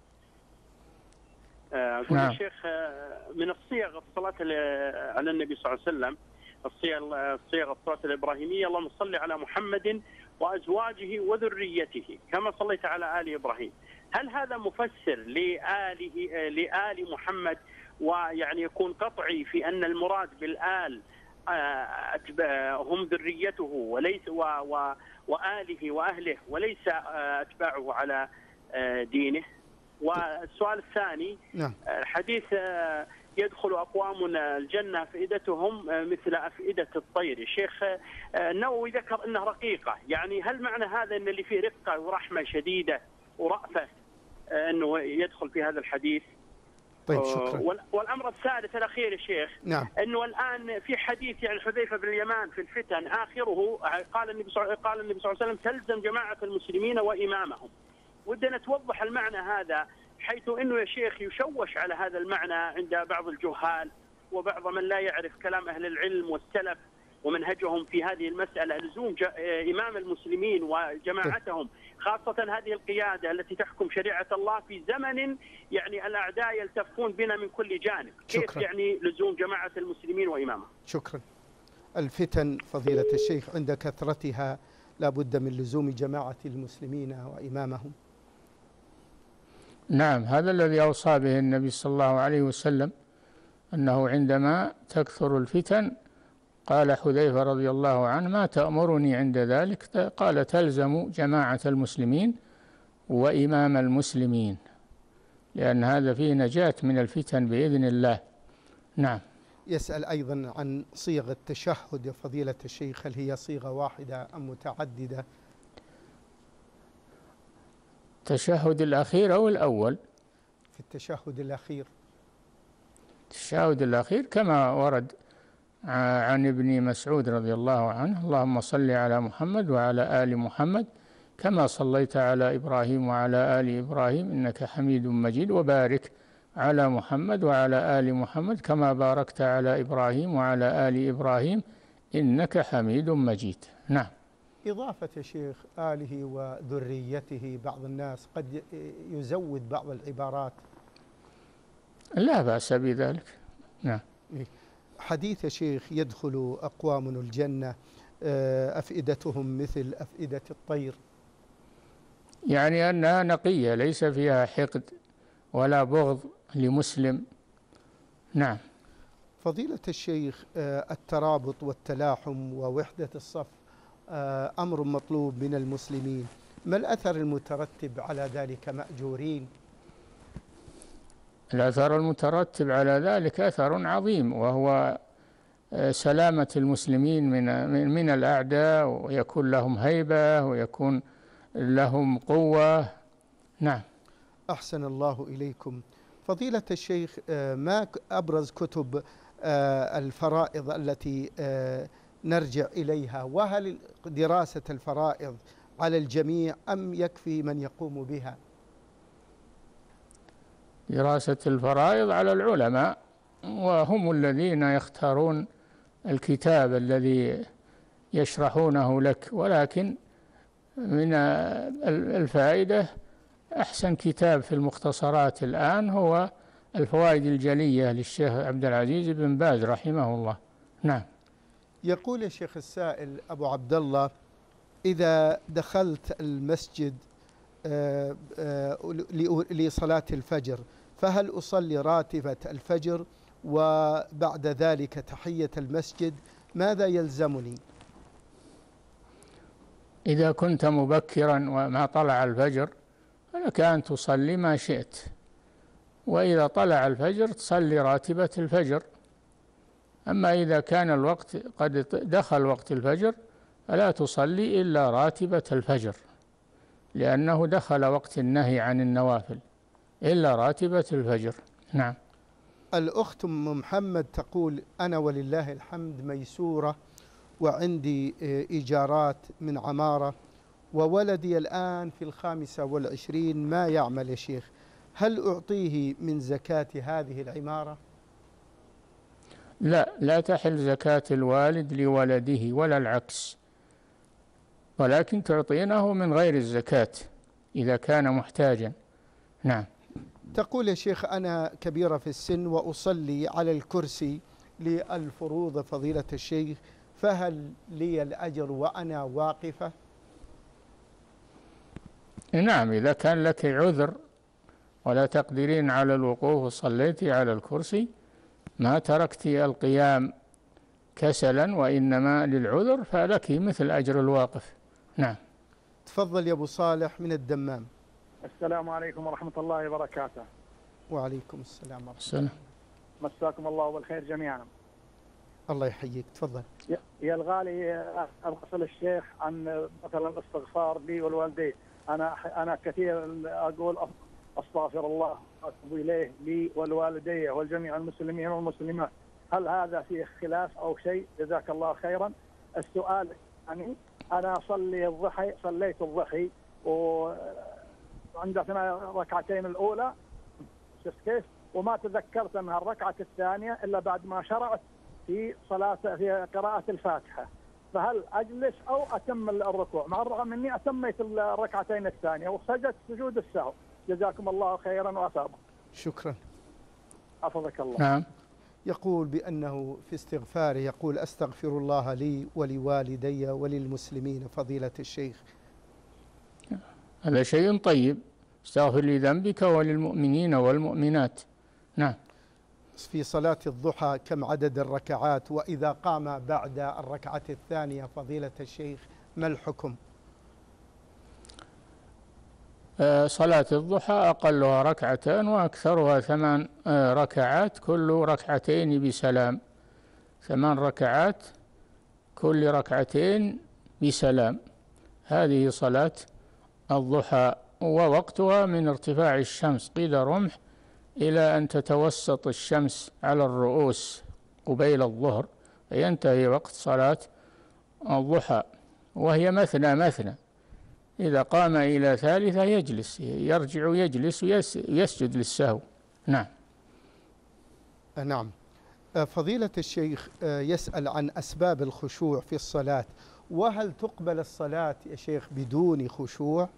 أقول يا شيخ، من الصيغ الصلاة على النبي صلى الله عليه وسلم، الصيغ الصلاة الإبراهيمية: اللهم صل على محمد وأزواجه وذريته كما صليت على آل إبراهيم. هل هذا مفسر لآل محمد، ويعني يكون قطعي في أن المراد بالآل هم ذريته وليس وآله وأهله وليس أتباعه على دينه؟ والسؤال الثاني: نعم. حديث يدخل أقوام الجنة أفئدتهم مثل أفئدة الطير. الشيخ النووي ذكر أنها رقيقة، يعني هل معنى هذا أن اللي فيه رقة ورحمة شديدة ورأفة أنه يدخل في هذا الحديث؟ طيب، شكرا. والأمر الثالث الأخير يا شيخ، نعم. أنه الآن في حديث يعني حذيفة بن اليمان في الفتن آخره قال النبي صلى الله عليه وسلم: تلزم جماعة المسلمين وإمامهم. ودنا توضح المعنى هذا، حيث أنه يا شيخ يشوش على هذا المعنى عند بعض الجهال وبعض من لا يعرف كلام أهل العلم والسلف ومنهجهم في هذه المسألة، لزوم إمام المسلمين وجماعتهم، خاصة هذه القيادة التي تحكم شريعة الله في زمن يعني الأعداء يلتفون بنا من كل جانب. شكرا. كيف يعني لزوم جماعة المسلمين وإمامهم؟ شكرا. الفتن فضيلة الشيخ عند كثرتها لا بد من لزوم جماعة المسلمين وإمامهم. نعم، هذا الذي أوصى به النبي صلى الله عليه وسلم، أنه عندما تكثر الفتن قال حذيفة رضي الله عنه: ما تأمرني عند ذلك؟ قال: تلزم جماعة المسلمين وإمام المسلمين، لأن هذا فيه نجاة من الفتن بإذن الله. نعم. يسأل أيضا عن صيغ التشهد يا فضيلة الشيخ، هل هي صيغة واحدة أم متعددة؟ التشهد الأخير أو الأول؟ في التشهد الأخير. التشهد الأخير كما ورد عن ابن مسعود رضي الله عنه: اللهم صل على محمد وعلى آل محمد كما صليت على إبراهيم وعلى آل إبراهيم إنك حميد مجيد، وبارك على محمد وعلى آل محمد كما باركت على إبراهيم وعلى آل إبراهيم إنك حميد مجيد. نعم. إضافة يا شيخ آله وذريته، بعض الناس قد يزود بعض العبارات. لا بأس بذلك. نعم. حديث يا شيخ يدخل أقوام الجنة أفئدتهم مثل أفئدة الطير، يعني أنها نقية ليس فيها حقد ولا بغض لمسلم. نعم. فضيلة الشيخ، الترابط والتلاحم ووحدة الصف أمر مطلوب من المسلمين، ما الأثر المترتب على ذلك مأجورين؟ الأثر المترتب على ذلك أثر عظيم، وهو سلامة المسلمين من الأعداء، ويكون لهم هيبة ويكون لهم قوة. نعم. أحسن الله إليكم. فضيلة الشيخ، ما أبرز كتب الفرائض التي نرجع إليها؟ وهل دراسة الفرائض على الجميع أم يكفي من يقوم بها؟ دراسة الفرائض على العلماء، وهم الذين يختارون الكتاب الذي يشرحونه لك، ولكن من الفائدة أحسن كتاب في المختصرات الآن هو الفوائد الجلية للشيخ عبد العزيز بن باز رحمه الله. نعم. يقول الشيخ السائل أبو عبد الله: إذا دخلت المسجد لصلاة الفجر، فهل أصلي راتبة الفجر وبعد ذلك تحية المسجد؟ ماذا يلزمني؟ إذا كنت مبكرا وما طلع الفجر فلك أن تصلي ما شئت، وإذا طلع الفجر تصلي راتبة الفجر. أما إذا كان الوقت قد دخل وقت الفجر فلا تصلي إلا راتبة الفجر، لأنه دخل وقت النهي عن النوافل، إلا راتبة الفجر. نعم. الأخت أم محمد تقول: أنا ولله الحمد ميسورة، وعندي إيجارات من عمارة، وولدي الآن في 25، ما يعمل يا شيخ، هل أعطيه من زكاة هذه العمارة؟ لا تحل زكاة الوالد لولده ولا العكس، ولكن تعطينه من غير الزكاة إذا كان محتاجا. نعم. تقول يا شيخ: أنا كبيرة في السن وأصلي على الكرسي للفروض فضيلة الشيخ، فهل لي الأجر وأنا واقفة؟ نعم، إذا كان لك عذر ولا تقدرين على الوقوف وصليتي على الكرسي ما تركت القيام كسلا وإنما للعذر، فلك مثل أجر الواقف. نعم. تفضل يا أبو صالح من الدمام. السلام عليكم ورحمة الله وبركاته. وعليكم السلام ورحمة الله. مساكم الله بالخير جميعا. الله يحييك. تفضل. يا الغالي، أبغى أسأل الشيخ عن مثلا الاستغفار لي والوالدين. أنا كثير أقول أستغفر الله وأتوب إليه لي والوالدي والجميع المسلمين والمسلمات، هل هذا فيه خلاف أو شيء؟ جزاك الله خيرا. السؤال يعني أنا صليت الضحي وعند ركعتين الأولى، شفت كيف؟ وما تذكرت أنها الركعة الثانية إلا بعد ما شرعت في قراءة الفاتحة، فهل أجلس أو أتم الركوع؟ مع الرغم أني أتميت الركعتين الثانية وسجدت سجود السهو. جزاكم الله خيرا وأثابا. شكرا. حفظك الله. نعم. يقول بأنه في استغفاره يقول: أستغفر الله لي ولوالدي وللمسلمين فضيلة الشيخ. هذا شيء طيب، استغفر لذنبك وللمؤمنين والمؤمنات. نعم. في صلاة الضحى كم عدد الركعات؟ وإذا قام بعد الركعة الثانية فضيلة الشيخ ما الحكم؟ صلاة الضحى أقلها ركعتان وأكثرها 8 ركعات، كل ركعتين بسلام، 8 ركعات كل ركعتين بسلام. هذه صلاة الضحى، ووقتها من ارتفاع الشمس قيد رمح إلى أن تتوسط الشمس على الرؤوس قبيل الظهر، فينتهي وقت صلاة الضحى، وهي مثنى. إذا قام إلى ثالثة يجلس، يرجع يجلس ويسجد للسهو. نعم. نعم. فضيلة الشيخ يسأل عن أسباب الخشوع في الصلاة، وهل تقبل الصلاة يا شيخ بدون خشوع؟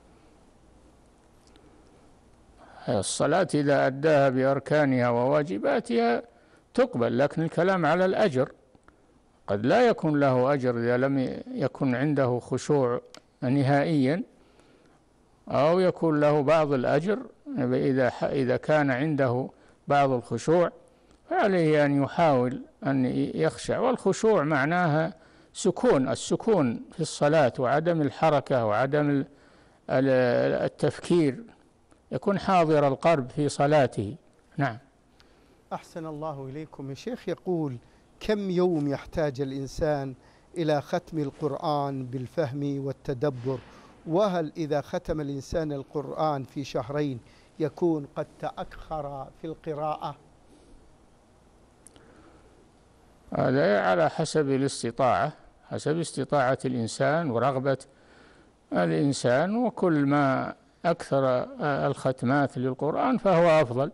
الصلاة إذا أداها بأركانها وواجباتها تقبل، لكن الكلام على الأجر، قد لا يكون له أجر إذا لم يكن عنده خشوع نهائيا، أو يكون له بعض الأجر. إذا كان عنده بعض الخشوع فعليه أن يحاول أن يخشع. والخشوع معناها السكون في الصلاة وعدم الحركة وعدم التفكير، يكون حاضر القلب في صلاته. نعم. أحسن الله إليكم. الشيخ يقول: كم يوم يحتاج الإنسان إلى ختم القرآن بالفهم والتدبر؟ وهل إذا ختم الإنسان القرآن في شهرين يكون قد تأخر في القراءة؟ هذا على حسب الاستطاعة، حسب استطاعة الإنسان ورغبة الإنسان، وكل ما أكثر الختمات للقرآن فهو أفضل.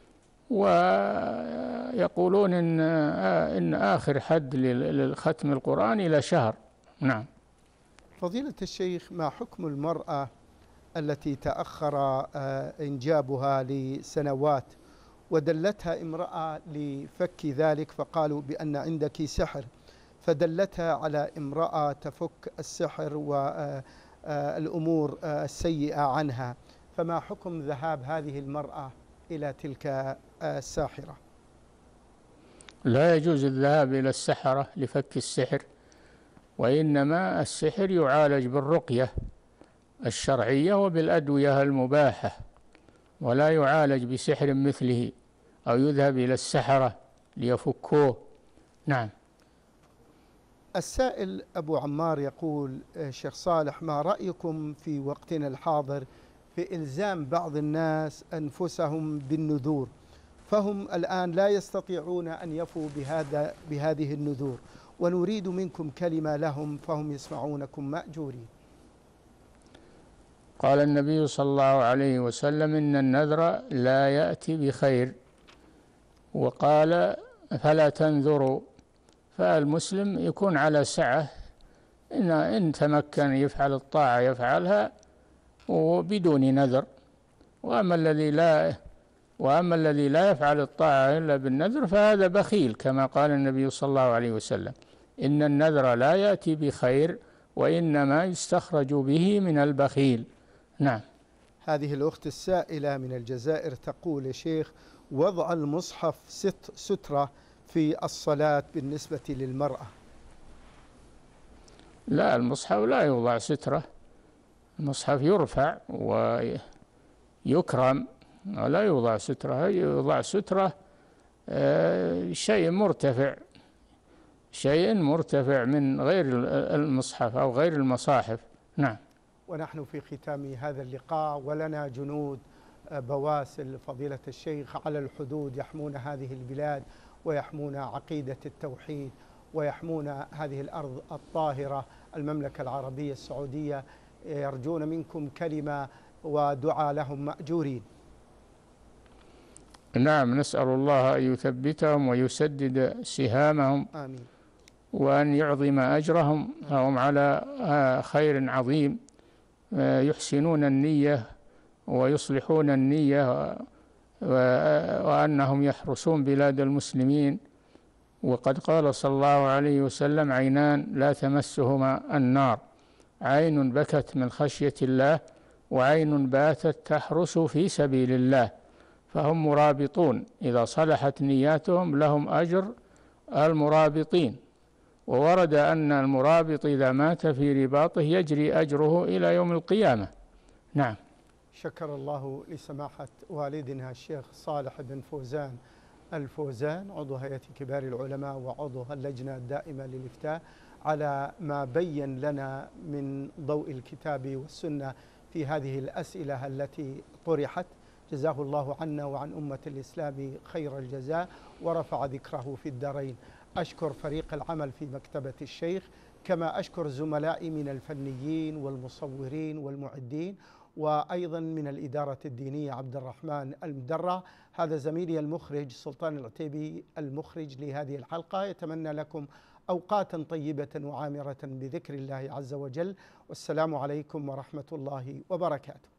ويقولون إن آخر حد للختم القرآن إلى شهر. نعم. فضيلة الشيخ، ما حكم المرأة التي تأخر إنجابها لسنوات ودلتها امرأة لفك ذلك، فقالوا بأن عندك سحر، فدلتها على امرأة تفك السحر والأمور السيئة عنها، فما حكم ذهاب هذه المرأة إلى تلك الساحرة؟ لا يجوز الذهاب إلى السحرة لفك السحر، وإنما السحر يعالج بالرقية الشرعية وبالأدوية المباحة، ولا يعالج بسحر مثله أو يذهب إلى السحرة ليفكوه. نعم. السائل أبو عمار يقول: شيخ صالح، ما رأيكم في وقتنا الحاضر في إلزام بعض الناس أنفسهم بالنذور، فهم الآن لا يستطيعون أن يفوا بهذه النذور، ونريد منكم كلمة لهم فهم يسمعونكم مأجورين. قال النبي صلى الله عليه وسلم: إن النذر لا يأتي بخير، وقال: فلا تنذروا. فالمسلم يكون على سعة، إن تمكن يفعل الطاعة يفعلها وبدون نذر، وأما الذي لا يفعل الطاعة إلا بالنذر فهذا بخيل، كما قال النبي صلى الله عليه وسلم: إن النذر لا يأتي بخير وإنما يستخرج به من البخيل. نعم. هذه الأخت السائلة من الجزائر تقول: يا شيخ، وضع المصحف سترة في الصلاة بالنسبة للمرأة. لا، المصحف لا يوضع سترة، المصحف يرفع ويكرم ولا يوضع سترة. يوضع سترة شيء مرتفع من غير المصحف أو غير المصاحف. نعم. ونحن في ختام هذا اللقاء ولنا جنود بواسل فضيلة الشيخ على الحدود يحمون هذه البلاد ويحمون عقيدة التوحيد ويحمون هذه الأرض الطاهرة المملكة العربية السعودية، يرجون منكم كلمة ودعاء لهم مأجورين. نعم، نسأل الله أن يثبتهم ويسدد سهامهم. آمين. وأن يعظم أجرهم، فهم على خير عظيم، يحسنون النية ويصلحون النية، وأنهم يحرسون بلاد المسلمين. وقد قال صلى الله عليه وسلم: عينان لا تمسهما النار، عين بكت من خشية الله وعين باتت تحرس في سبيل الله. فهم مرابطون، إذا صلحت نياتهم لهم أجر المرابطين. وورد أن المرابط إذا مات في رباطه يجري أجره إلى يوم القيامة. نعم. شكر الله لسماحة والدنا الشيخ صالح بن فوزان الفوزان، عضو هيئة كبار العلماء وعضو اللجنة الدائمة للإفتاء، على ما بين لنا من ضوء الكتاب والسنة في هذه الأسئلة التي طرحت. جزاه الله عنا وعن أمة الإسلام خير الجزاء ورفع ذكره في الدارين. أشكر فريق العمل في مكتبة الشيخ، كما أشكر زملائي من الفنيين والمصورين والمعدين، وأيضا من الإدارة الدينية عبد الرحمن المدرع. هذا زميلي المخرج سلطان العتيبي المخرج لهذه الحلقة، يتمنى لكم أوقاتا طيبة وعامرة بذكر الله عز وجل، والسلام عليكم ورحمة الله وبركاته.